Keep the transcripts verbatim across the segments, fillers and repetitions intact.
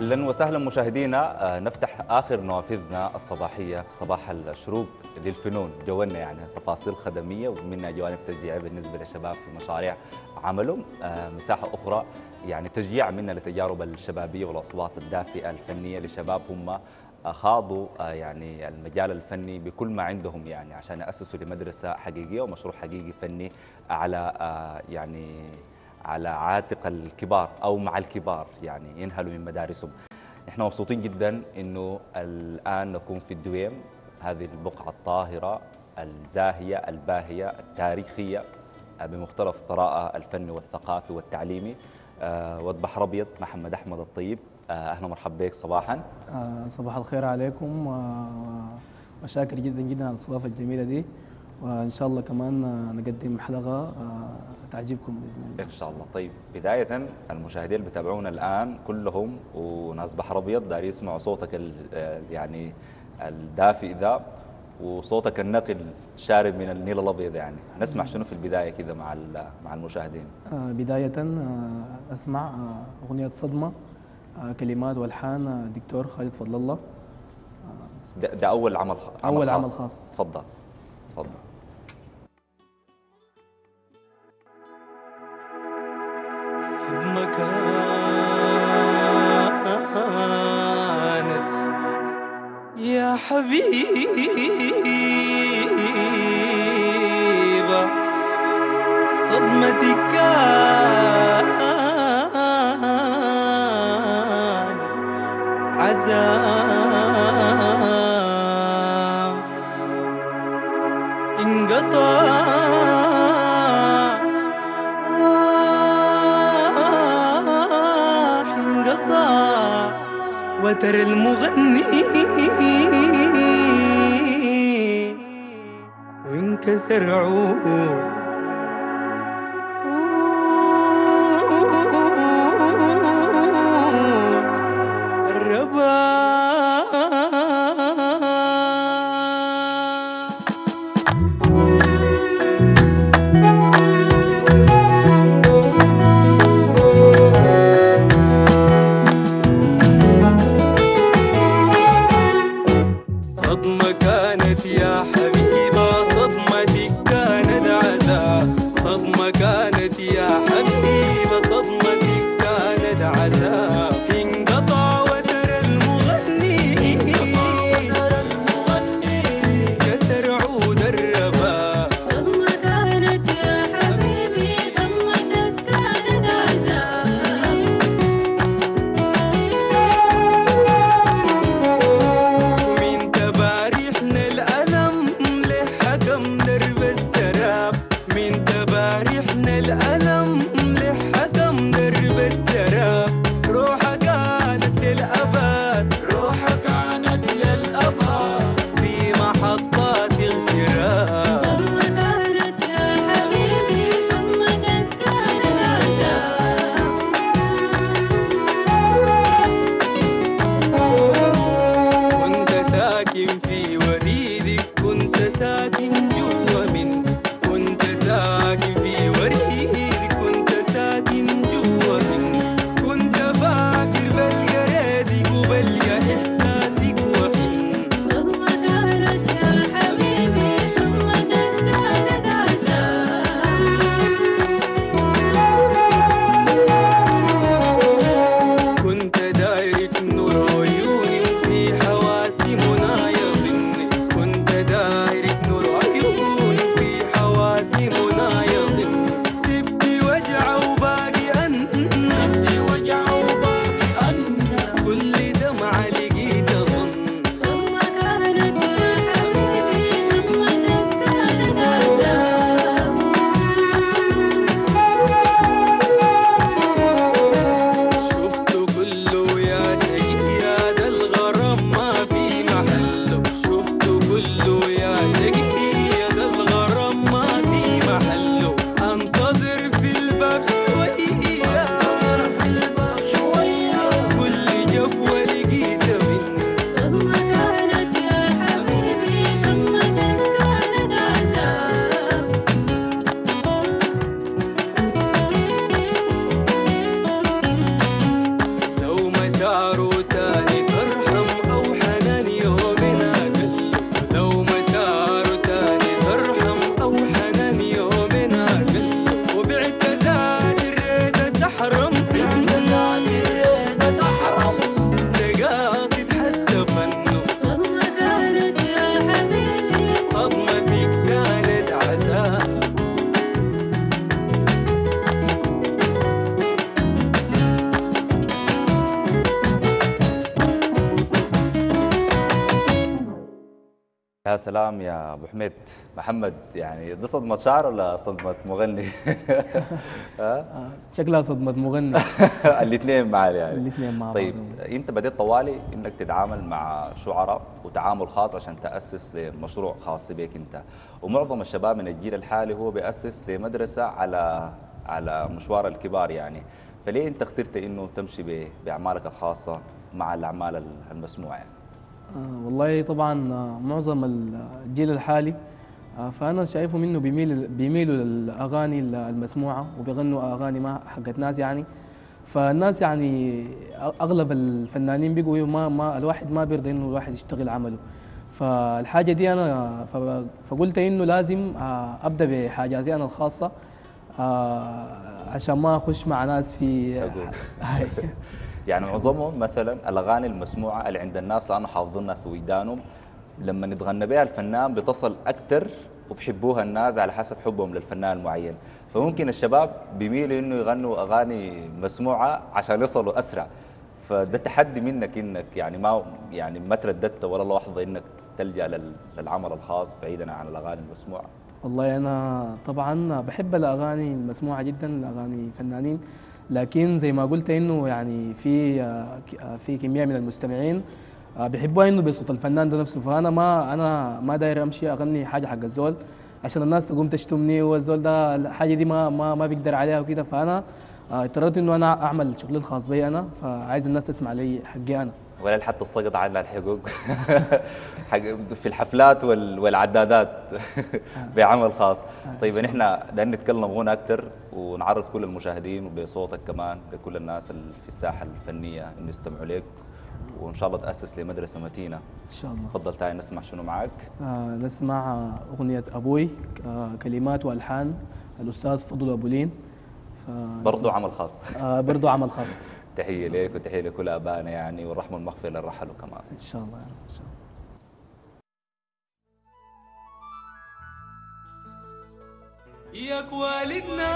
أهلا وسهلا مشاهدينا. آه، نفتح آخر نوافذنا الصباحية في صباح الشروق للفنون. جولنا يعني تفاصيل خدمية ومنها جوانب تشجيعية بالنسبة للشباب في مشاريع عملهم. آه، مساحة أخرى يعني تشجيع منا للتجارب الشبابية والأصوات الدافئة الفنية لشباب هم خاضوا آه، يعني المجال الفني بكل ما عندهم يعني عشان يأسسوا لمدرسة حقيقية ومشروع حقيقي فني على آه، يعني على عاتق الكبار أو مع الكبار يعني ينهلوا من مدارسهم. احنا مبسوطين جدا انه الآن نكون في الدويم، هذه البقعة الطاهرة الزاهية الباهية التاريخية بمختلف ثراء الفني والثقافي والتعليمي. آه، واد بحر أبيض محمد أحمد الطيب، آه، أهلا ومرحبا بك صباحا. آه، صباح الخير عليكم، آه، وشاكر جدا جدا على الاستضافة الجميلة دي، وإن شاء الله كمان آه، نقدم حلقة آه، تعجبكم بإذن الله. إن شاء الله. طيب بداية المشاهدين اللي بيتابعونا الآن كلهم وناس بحر أبيض داري يسمعوا صوتك ال- يعني الدافئ ذا وصوتك النقي الشارب من النيل الأبيض، يعني نسمع شنو في البداية كذا مع مع المشاهدين؟ آه، بداية آه، أسمع آه، أغنية صدمة، آه، كلمات والحان آه، دكتور خالد فضل الله. ده, ده أول عمل خ- عمل أول عمل خاص. خاص. تفضل تفضل. صدمة كانت يا حبيبة، صدمة دي كانت عذاب انقطع انقطع وترى المغني وانكسر عود الرباب. صدمة كانت يا حبيبة، صدمة دي كانت عذاب، صدمة كانت يا حبيبة، صدمة دي كانت عذاب انقطع وترى المغني كسر عود الرباب. صدمة كانت يا حبيبي، صدمتك كانت عذاب. ومن تباريحنا الألم له حكم درب السراب، من تباريحنا الألم له حكم درب السراب. روحها كانت للأبد، روحها كانت للأبد في محطات اغتراب. صدمة كانت يا حبيبي، صدمتك كانت عذاب. كنت ساكن في وريدك، كنت ساكن جوا منك، كنت ساكن في وريدك، كنت ساكن جوا منك. كنت فاكر بلقى ريدك وبلقى إحساسك وحن. صدمة كانت يا حبيبي، صدمتك كانت عذاب. كنت دايرك نور عيونك في حواسي منايا ظنك، كنت يا سلام يا ابو حميد محمد، يعني دي صدمه شعر ولا صدمه مغني؟ ها؟ آه، شكلها صدمة مغني. الاثنين معا يعني. الاثنين مع طيب بعض. انت بديت طوالي انك تتعامل مع شعراء وتعامل خاص عشان تاسس لمشروع خاص بك انت، ومعظم الشباب من الجيل الحالي هو بياسس لمدرسه على على مشوار الكبار يعني، فليه انت اخترت انه تمشي ب- باعمالك الخاصه مع الاعمال المسموعه يعني؟ آه، والله طبعا آه، معظم الجيل الحالي آه، فأنا شايفه منه بيميل بيميلوا للأغاني المسموعة وبيغنوا أغاني ما حقت ناس يعني. فالناس يعني أغلب الفنانين بيقوا ما ما الواحد ما بيرضى إنه الواحد يشتغل عمله. فالحاجة دي أنا ف- فقلت إنه لازم آه، أبدأ بحاجاتي أنا الخاصة، آه، عشان ما أخش مع ناس في حقوق. يعني معظمهم مثلا الاغاني المسموعه اللي عند الناس لانه حافظينها في وجدانهم، لما نتغنى بها الفنان بتصل اكثر وبحبوها الناس على حسب حبهم للفنان المعين، فممكن الشباب بيميلوا انه يغنوا اغاني مسموعه عشان يصلوا اسرع. فده تحدي منك انك يعني ما يعني ما ترددت ولا لحظه انك تلجا لل- للعمل الخاص بعيدا عن الاغاني المسموعه. والله أنا طبعا بحب الأغاني المسموعة جدا، الأغاني فنانين، لكن زي ما قلت إنه يعني في آه، ك- آه، في كمية من المستمعين آه، بيحبوها إنه بصوت الفنان ده نفسه. فأنا ما أنا ما داير أمشي أغني حاجة حق الزول عشان الناس تقوم تشتمني، والزول ده الحاجة دي ما ما ما بيقدر عليها وكده. فأنا آه، اضطريت إنه أنا أعمل شغلي الخاص بي أنا، فعايز الناس تسمع لي حقي أنا. ولا حتى السقط على الحقوق حق في الحفلات وال- والعدادات بعمل خاص. طيب نحن بدنا نتكلم غنى اكثر ونعرف كل المشاهدين وبصوتك كمان لكل الناس اللي في الساحه الفنيه انه يستمعوا لك، وان شاء الله تاسس لمدرسه متينه. إن شاء الله. تفضل تعالى نسمع شنو معك. آه، نسمع آه، أغنية أبوي، آه، كلمات وألحان الأستاذ فضل أبو لين. ف- برضه عمل خاص. آه، برضو عمل خاص. تحيه لك وتحيه لكل ابائنا يعني، والرحمه والمغفره للرحلوا كمان. إن شاء الله يا رب، إن شاء الله. ياك والدنا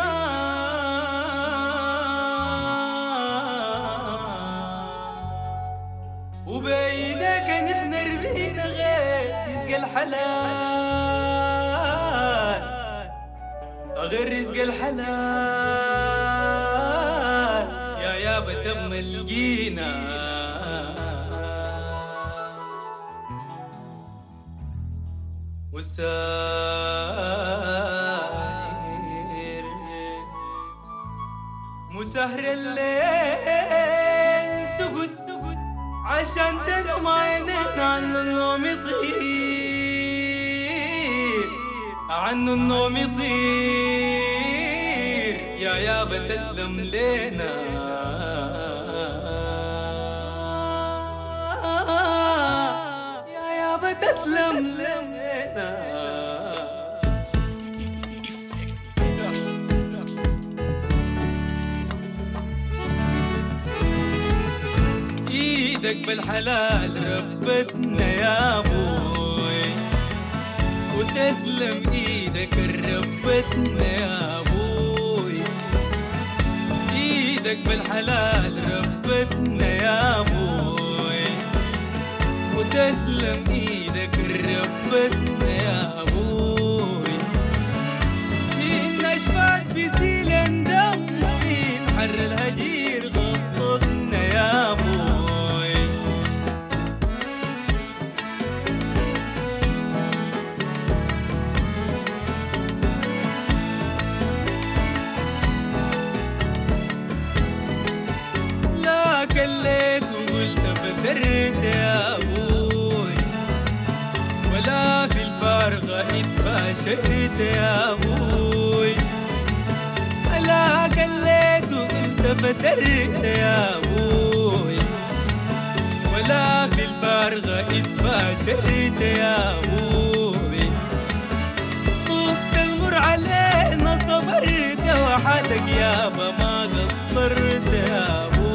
وبيدك نحن ربينا غير رزق الحلال، غير رزق الحلال يا يابا تم لقينا. والساهر مسهر الليل سقط عشان تنوم عينينا عنه النوم يطير، عنه النوم يطير يا يابا تسلم لينا. يا يابا تسلم لينا. ايدك بالحلال ربتنا يا ابوي، وتسلم ايدك ربتنا يا ابوي. ايدك بالحلال ربتنا يا ابوي، وتسلم ايدك ربتنا يا ابوي. فينا شفعت بسيل دم وفين حر الهجير غطتنا يا ابوي. لا كليت وقلت فدرت يا ابوي، ولا في الفارغة اتفاشرت يا ابوي. لا كليت وقلت فدرت يا ابوي، ولا في الفارغة اتفاشرت يا ابوي. طوبت المر علينا صبرت وحدك يابا ما قصرت يا ابوي.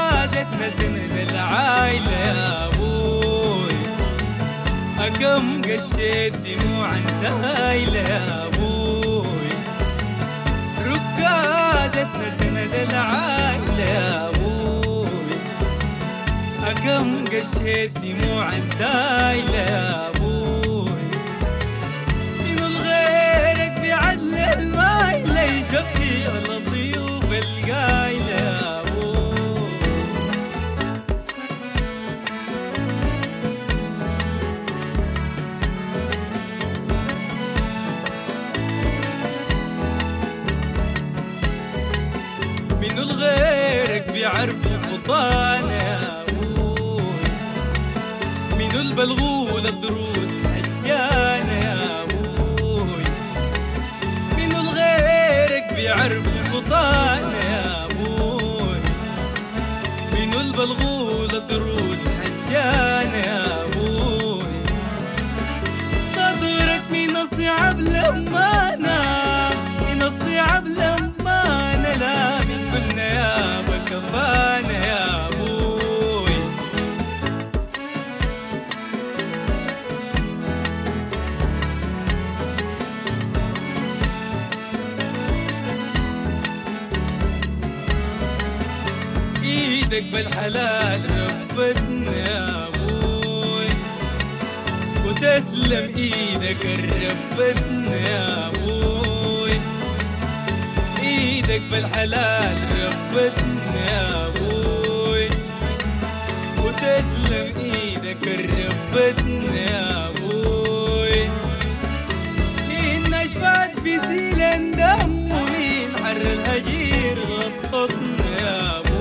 ركازتنا سند العايلة يا ابوي، أكم قشيت دموعا سايلة يا أبوي، ركازتنا سند العائلة يا أبوي، أكم قشيت دموعا سايلة يا أبوي، من الغيرك بعدل المايلة يشفي على الضيوف القايلة يا أبوي. من الغيرك بيعرفوا خطانا يا أبوي، من البلغول الدروس حجانا يا أبوي، من الغيرك بيعرفوا خطانا يا أبوي، من البلغول الدروس حجانا يا أبوي، صدرك من الصعب لمانا، من الصعب لمانا، لا من قلنا يا بكفانا يا أبوي. ايدك بالحلال ربتنا يا أبوي، وتسلم ايدك ربتنا يا أبوي، ايدك بالحلال ربتنا يا أبوي، وتسلم ايدك ربتنا يا أبوي، إن أشفعت بسيل دم ومين حر الهجير غطتنا يا أبوي.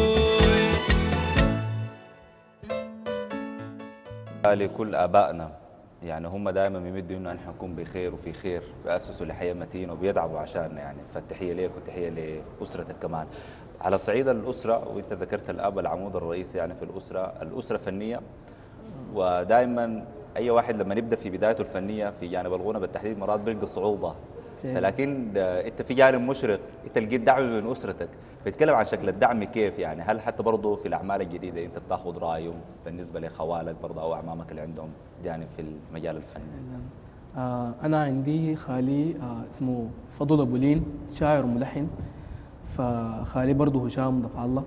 لكل آبائنا يعني هم دائما بيمدوا انه نحن نكون بخير وفي خير، بيأسسوا لحياه متينه وبيتعبوا عشاننا يعني، فالتحيه ليك وتحيه لاسرتك كمان. على صعيد الاسره، وانت ذكرت الاب العمود الرئيسي يعني في الاسره، الاسره فنيه، ودائما اي واحد لما يبدا في بدايته الفنيه في جانب الغنى بالتحديد مرات بيلقى صعوبه، لكن انت في جانب مشرق، انت لقيت دعم من اسرتك. بيتكلم عن شكل الدعم كيف يعني، هل حتى برضه في الاعمال الجديده انت بتاخذ رايهم بالنسبه لخوالك برضه او اعمامك اللي عندهم جانب في المجال الفني؟ آه أنا عندي خالي آه اسمه فضل أبو لين، شاعر وملحن، فخالي برضه هشام ضفع الله.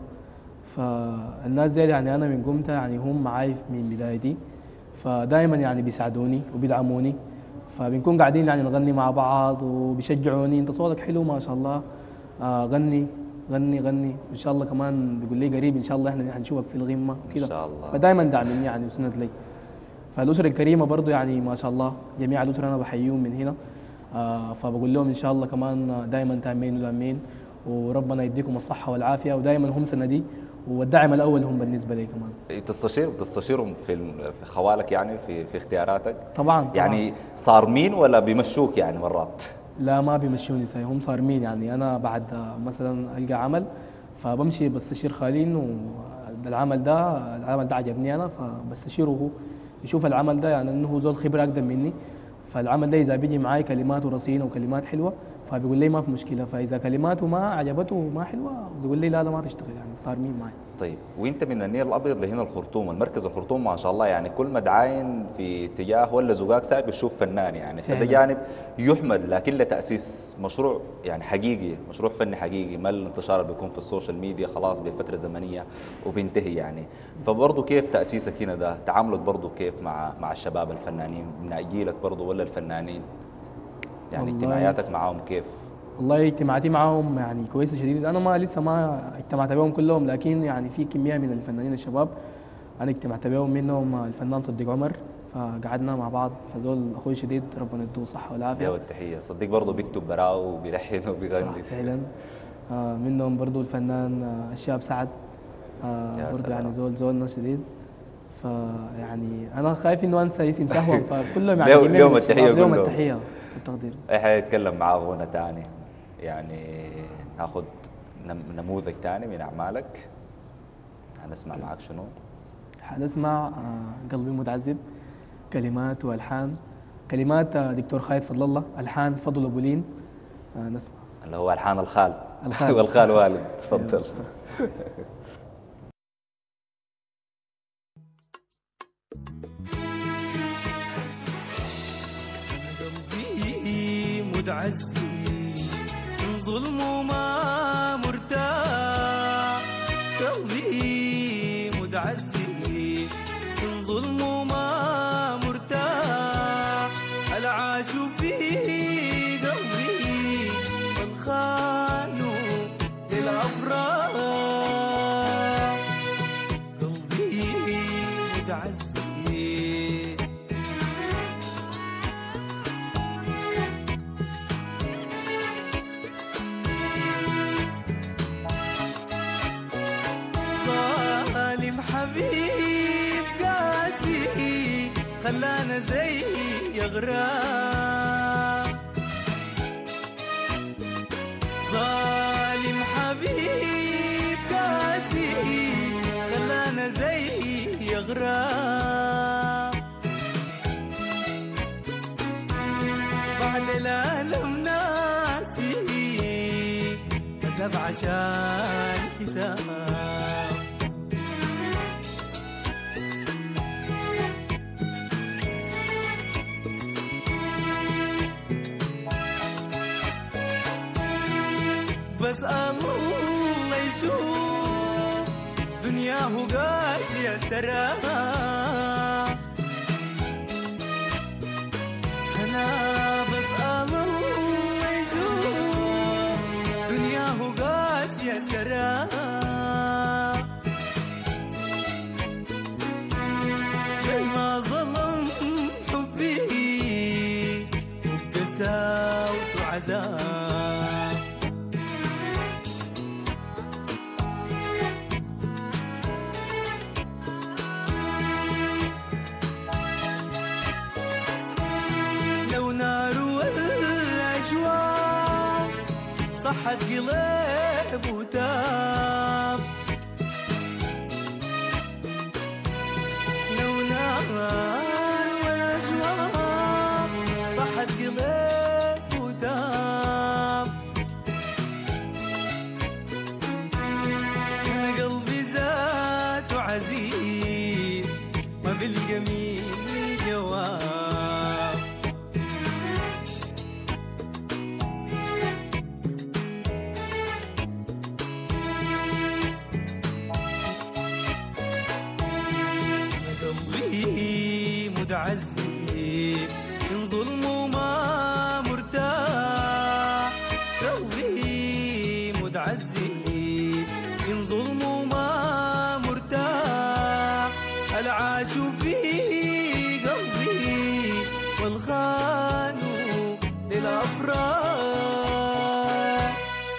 فالناس دي يعني أنا من قمتها يعني هم معاي من بدايتي، فدائما يعني بيساعدوني وبيدعموني، فبنكون قاعدين يعني نغني مع بعض وبيشجعوني، أنت صوتك حلو ما شاء الله، آه غني غني غني إن شاء الله. كمان بيقول لي قريب إن شاء الله إحنا حنشوفك في الغمة وكذا، ان شاء الله. فدائما داعمين يعني وسند لي. فالأسرة الكريمة برضو يعني ما شاء الله، جميع الأسرة أنا بحييهم من هنا، آه فبقول لهم إن شاء الله كمان دائما تامين ولامين، وربنا يديكم الصحة والعافية، ودائما هم سندي والدعم الأول هم بالنسبة لي كمان. تستشير بتستشيرهم في في خوالك يعني في في اختياراتك؟ طبعا, طبعاً. يعني صارمين ولا بيمشوك يعني مرات؟ لا ما بيمشوني سي، هم صارمين يعني. أنا بعد مثلا ألقى عمل فبمشي بستشير خالي إنه العمل ده العمل ده عجبني أنا، فبستشيره هو يشوف العمل ده يعني انه زول خبره اقدم مني، فالعمل ده اذا بيجي معي كلماته رصينه وكلمات حلوه فبيقول لي ما في مشكله، فاذا كلماته ما عجبته ما حلوه بيقول لي لا لا ما تشتغل يعني، صار مين معي. طيب وانت من النيل الابيض لهنا الخرطوم، المركز الخرطوم ما شاء الله يعني كل ما دعاين في اتجاه ولا زقاق سايب بتشوف فنان يعني، فده جانب يحمد لكن لتاسيس مشروع يعني حقيقي، مشروع فني حقيقي، ما الانتشار اللي بيكون في السوشيال ميديا خلاص بفتره زمنيه وبينتهي يعني. فبرضه كيف تاسيسك هنا ده، تعاملك برضه كيف مع مع الشباب الفنانين من جيلك برضه ولا الفنانين يعني، اجتماعياتك معاهم كيف؟ والله اجتماعاتي معاهم يعني كويسه شديد، انا ما لسه ما اجتمعت بهم كلهم، لكن يعني في كميه من الفنانين الشباب انا اجتمعت بهم، منهم الفنان صديق عمر، فقعدنا مع بعض، فزول اخوي شديد ربنا يديه الصحه والعافيه. يا والتحيه، صديق برضه بيكتب براو وبيلحن وبيغني فعلا. آه منهم برضه الفنان آه الشاب سعد، آه برضه يعني زول زولنا شديد، فيعني انا خايف انه انسى اسم سهوا، فكلهم يعني اليوم التحيه اليوم التحيه والتقدير. اي حد يتكلم معاه غنى ثاني يعني، ناخذ نموذج ثاني من اعمالك، حنسمع معك شنو؟ حنسمع آه قلبي متعذب، كلمات والحان، كلمات آه دكتور خالد فضل الله، الحان فضل ابو لين، آه نسمع اللي هو الحان الخال الخال والخال والد. تفضل. متعزي من ظلمه ما مرتاح، قلبي متعزي من ظلمه ما مرتاح، العاش في قلبي والخانوا للأفراح، قلبي متعزي. ظالم حبيب قاسي خلانا زي غرام، ظالم حبيب قاسي خلانا زي غرام، بعد الألم ناسي حسب عشان حساب، بس الله يشوف دنياه قاسية تراها، أنا بس الله يشوف دنياه قاسية تراها، زي ما ظلم حبي وقساوة وعذاب، لو نار والأجواء صحت قلب وتاب، لو نار والأجواء صحت قلب وتاب، أنا قلبي ذاته عزيز ما بالجميل جواب، قلبي متعذب من ظلمه ما مرتاح، قلبي متعذب من ظلمه ما مرتاح، العاش في قلبي والخانوا للأفراح.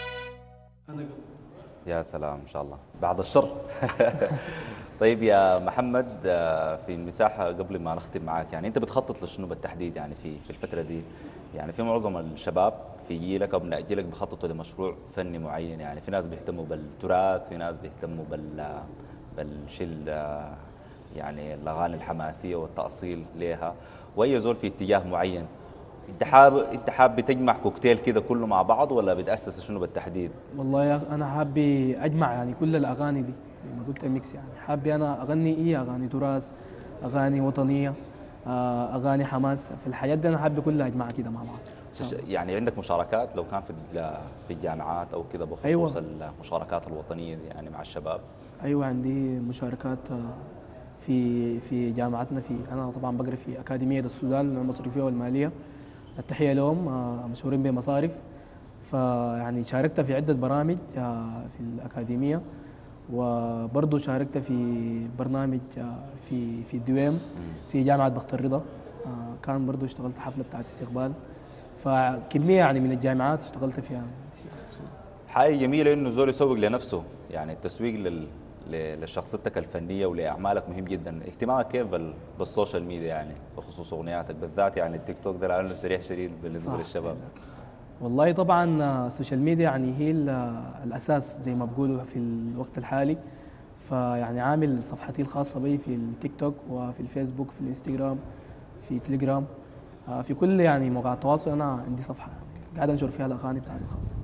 يا سلام ان شاء الله بعد الشر. طيب يا محمد، آه، في المساحه قبل ما نختم معاك، يعني انت بتخطط لشنو بالتحديد يعني في في الفتره دي؟ يعني في معظم الشباب في جيلك او ابناء جيلك بيخططوا لمشروع فني معين، يعني في ناس بيهتموا بالتراث، في ناس بيهتموا بال بالشيء ال- يعني الاغاني الحماسيه والتاصيل لها، واي زول في اتجاه معين. انت حابب انت حابب تجمع كوكتيل كده كله مع بعض، ولا بتاسس شنو بالتحديد؟ والله يا أخ انا حابي اجمع يعني كل الاغاني دي زي ما قلت ميكس، يعني حابي انا اغني ايه، اغاني تراث، اغاني وطنيه، آه، اغاني حماس، في الحاجات دي انا حابي كلها اجمعها كده مع بعض. يعني عندك مشاركات لو كان في ال- في الجامعات او كده بخصوص أيوة. المشاركات الوطنيه دي يعني مع الشباب؟ ايوه عندي مشاركات آه، في في جامعتنا، في انا طبعا بقرا في اكاديميه السودان المصرفيه والماليه، التحيه لهم، آه، مشهورين بمصارف، فيعني شاركت في عده برامج آه، في الاكاديميه، وبرضه شاركت في برنامج آه، في في الدويم في جامعه بخت الرضا، آه، كان برضه اشتغلت حفله بتاعت استقبال، فكميه يعني من الجامعات اشتغلت فيها في السودان. حاجه جميله انه زول يسوق لنفسه، يعني التسويق لل ل- لشخصيتك الفنيه ولاعمالك مهم جدا. اهتمامك كيف بال- بالسوشيال ميديا يعني بخصوص اغنياتك بالذات؟ يعني التيك توك ده لانه سريع شديد بالنسبه صح. للشباب. والله طبعا آه، السوشيال ميديا يعني هي ال- آه، الاساس زي ما بقولوا في الوقت الحالي، فيعني عامل صفحتي الخاصه بي في التيك توك وفي الفيسبوك في الانستغرام في تليجرام، آه، في كل يعني مواقع التواصل انا عندي صفحه قاعد انشر فيها الاغاني بتاعتي الخاصه.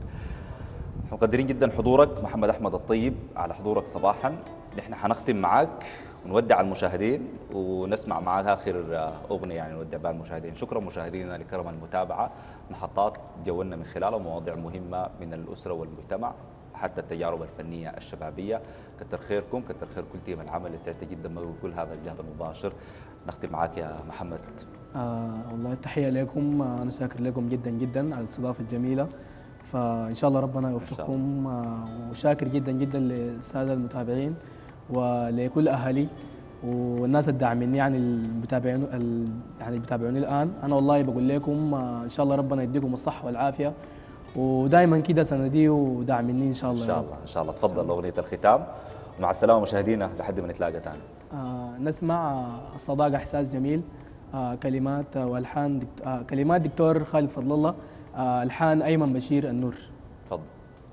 مقدرين جدا حضورك محمد احمد الطيب، على حضورك صباحا. نحن حنختم معاك نودع المشاهدين ونسمع معاها آخر أغنية يعني نودع بها المشاهدين. شكرا مشاهدينا لكرم المتابعة. محطات جولنا من خلالها مواضيع مهمة من الأسرة والمجتمع حتى التجارب الفنية الشبابية. كتر خيركم، كتر خير كل تيم العمل، سعدت جدا بكل هذا الجهد المباشر. نختم معاك يا محمد. آه والله التحية لكم، آه أنا شاكر لكم جدا جدا على الاستضافة الجميلة، فإن شاء الله ربنا يوفقكم. آه وشاكر جدا جدا للسادة المتابعين ولكل أهلي والناس الداعمين يعني المتابعين يعني بيتابعوني الآن. أنا والله بقول لكم آه إن شاء الله ربنا يديكم الصحة والعافية، ودائما كده سندي وداعميني إن شاء الله. إن شاء الله إن شاء الله. تفضل أغنية الختام ومع السلامة مشاهدينا لحد ما نتلاقى تاني. آه نسمع الصداقة إحساس جميل، آه كلمات والحان دكتور آه كلمات دكتور خالد فضل الله، آه الحان ايمن بشير النور. تفضل.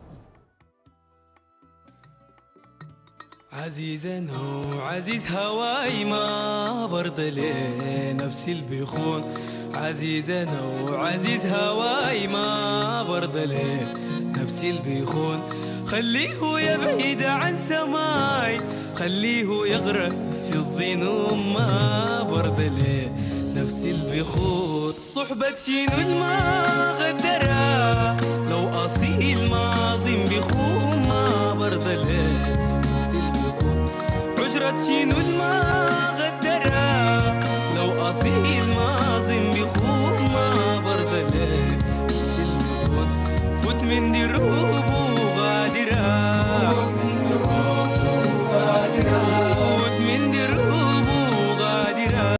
عزيز انا وعزيز هواي ما برضى ليه نفسي اللي بيخون. عزيز انا وعزيز هواي ما برضى ليه نفسي اللي بيخون. خليه يبعد عن سماي، خليه يغرق في الظنون ما برضى ليه نفسي اللي بيخون. صحبة شينو الما غدرة لو أصيل ماظم بيخون ما برضى ليه نفسي اللي بيخون. عشرة شينو الما غدرة لو أصيل ماظم بيخون ما برضى ليه نفسي اللي بيخون. فوت من دروبه غادرة فوت من دروبه غادرة فوت من دروبه غادرة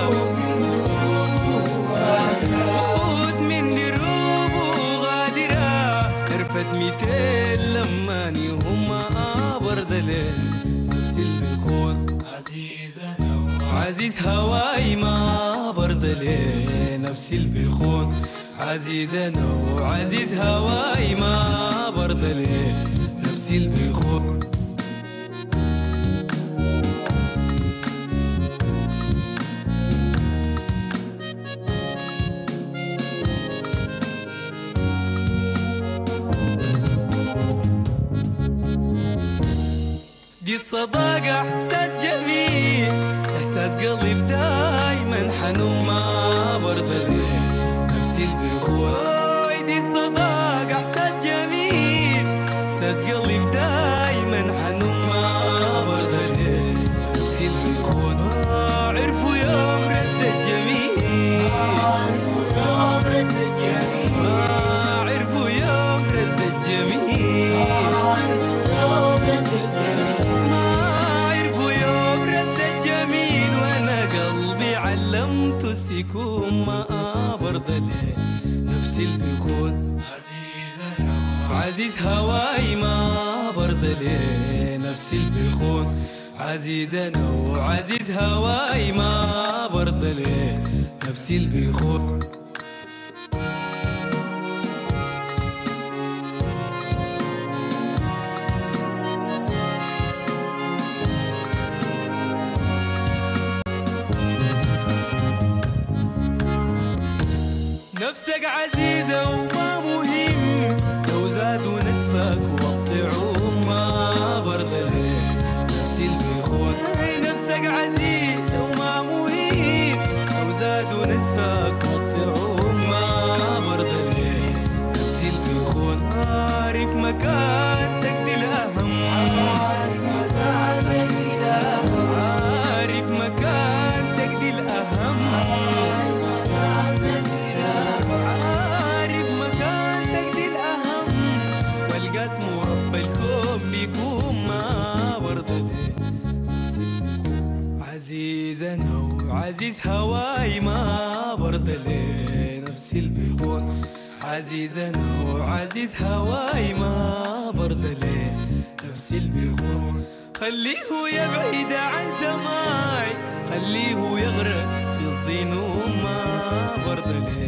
فوت من دروبه غادرة. عرفت ميتين لماني هما برضى ليه نفسي اللي بيخون. عزيز انا عزيز هواي ما برضى ليه نفسي اللي بيخون. عزيز انا وعزيز هواي ما برضى ليه نفسي اللي بيخون. دي الصداقة احساس جميل، احساس قلب دايما حنون ما برضى ليه نفسي اللي بيخون. دي الصداقة احساس جميل، احساس قلب دايما حنون ما برضى ليه نفسي اللي بيخون. عرفوا يوم رد الجميل، عرفوا يوم رد الجميل، عرفوا يوم رد الجميل، عرفوا يوم رد الجميل. علمت السكون ما برضى ليه نفسي اللي بيخون. عزيز انا عزيز هواي ما برضى ليه نفسي اللي بيخون. عزيز انا وعزيز هواي ما برضى ليه نفسي اللي بيخون. نفسك عزيزة وما مهم لو زادوا نسفك وقطعوا ما برضى ليه نفسي اللي بيخون. نفسك عزيزة وما مهم لو زادوا نسفك وقطعوا ما برضى ليه نفسي اللي بيخون. عارف مكانتك دي الأهم، عارف مكانتك دي الأهم، عارف مكانتك دي الأهم، عارف مكانتك دي الأهم. والقسم ورب الكون بيكون ما برضى ليه نفسي اللي بيخون. عزيز أنا وعزيز هواي ما برضى ليه نفسي اللي بيخون. عزيز أنا وعزيز هواي ما برضى ليه نفسي اللي بيخون. خليه يبعد عن سماي، خليه يغرق في الظنون ما برضى ليه